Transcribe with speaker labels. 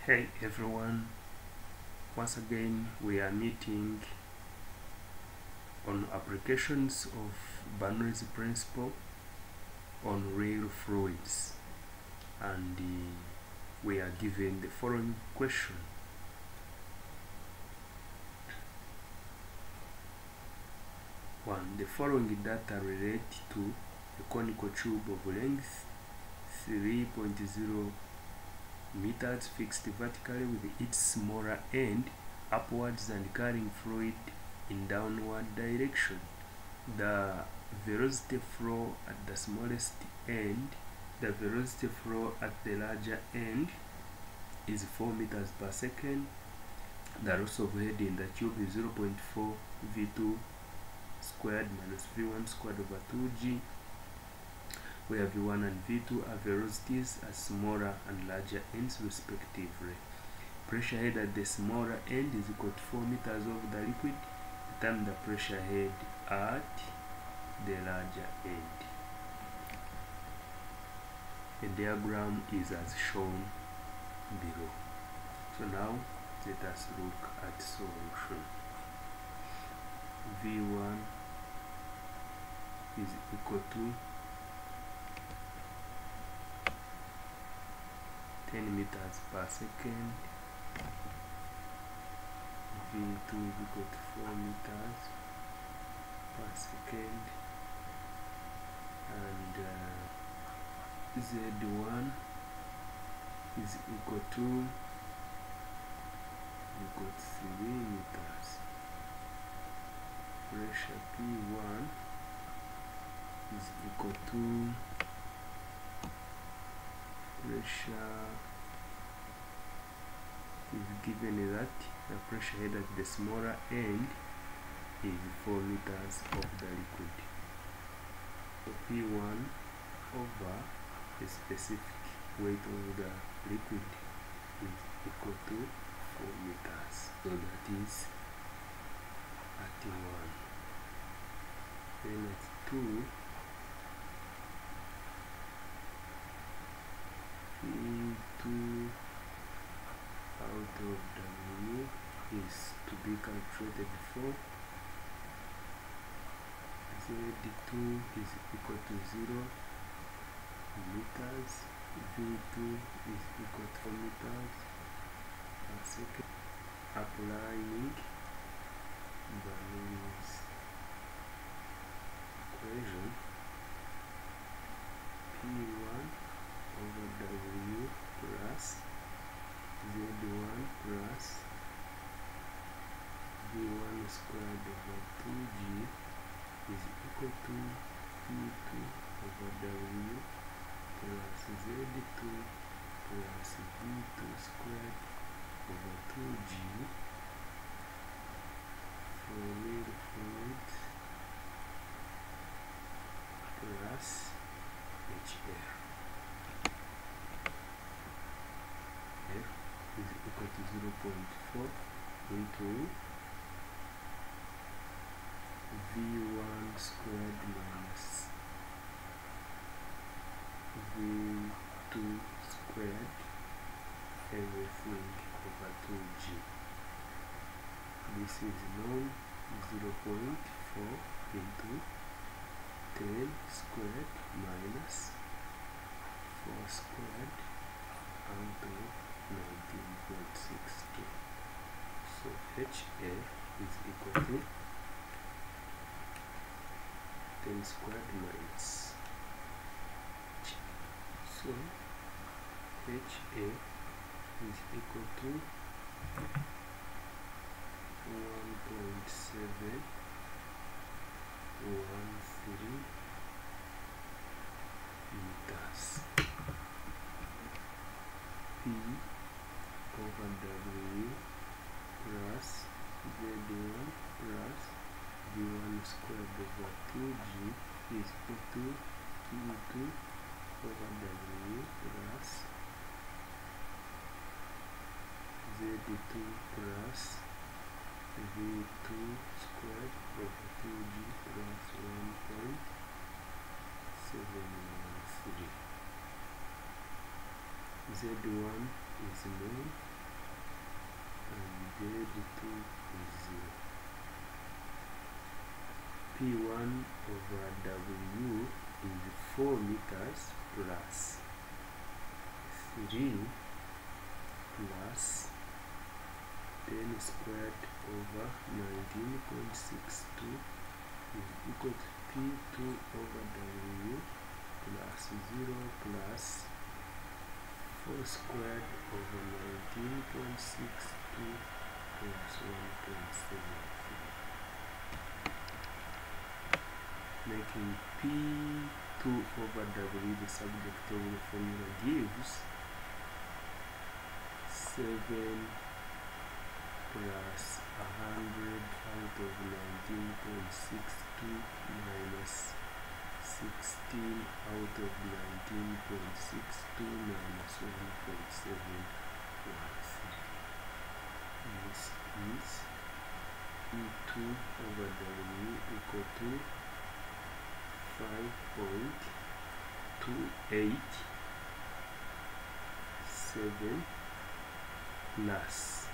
Speaker 1: Hey everyone, once again we are meeting on applications of Bernoulli's principle on real fluids, and we are given the following question. One, the following data relate to a conical tube of length 3.0 meters fixed vertically with its smaller end upwards and carrying fluid in downward direction. The velocity flow at the smallest end, the velocity flow at the larger end is 4 meters per second. The loss of head in the tube is 0.4 v2 squared minus v1 squared over 2g, where v1 and v2 are velocities at smaller and larger ends respectively. Pressure head at the smaller end is equal to 4 meters over the liquid. Determine the pressure head at the larger end. The diagram is as shown below. So now let us look at solution. V1 is equal to 10 meters per second. V2 is equal to 4 meters per second, and Z1 is equal to 3 meters. Pressure P1 is equal to pressure is given that the pressure head at the smaller end is 4 meters of the liquid. So P1 over the specific weight of the liquid is equal to 4 meters. So that is at 1. Then at 2, P2 out of W is to be calculated for Z2 is equal to 0 meters, V2 is equal to 4 meters per second. Applying Bernoulli's equation, P1 over W plus Z1 plus V1 squared over 2G is equal to P2 over W plus Z2 plus V2 squared over 2G for real fluid plus HF. F is equal to 0.4 into V1 squared minus V2 squared everything over 2G. This is known 0.4 into 10 squared minus 4 squared out of 19.62. So HA is equal to 10 squared minus. So HA is equal to 1.713 meters. P over W plus Z1 plus V1 squared over 2G is equal to P2 over W plus Z2 plus V2 squared over 2G plus 1.713. Z1 is known everything is 0. P1 over W is 4 meters plus 3 plus 10 squared over 19.62 is equal to P2 over W plus 0 plus 4 squared over 19.62 plus 1.73, making P2 over W the subject of the formula gives 7 plus 100 out of 19.62 minus 16 out of 19.62 minus 1.713. This is P2 over W equal to 5.287 plus